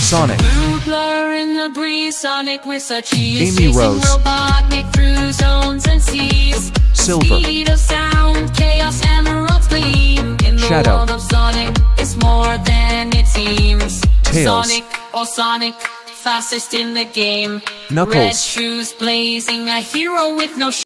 Sonic. Blue blur in the breeze, Sonic with such ease. Amy Rose. Robotnik through zones and seas. Silver. Speed of sound, chaos emeralds gleam. In the Shadow. world of Sonic, it's more than it seems. Tails. Sonic, oh Sonic, fastest in the game. Knuckles. Red shoes blazing, a hero with no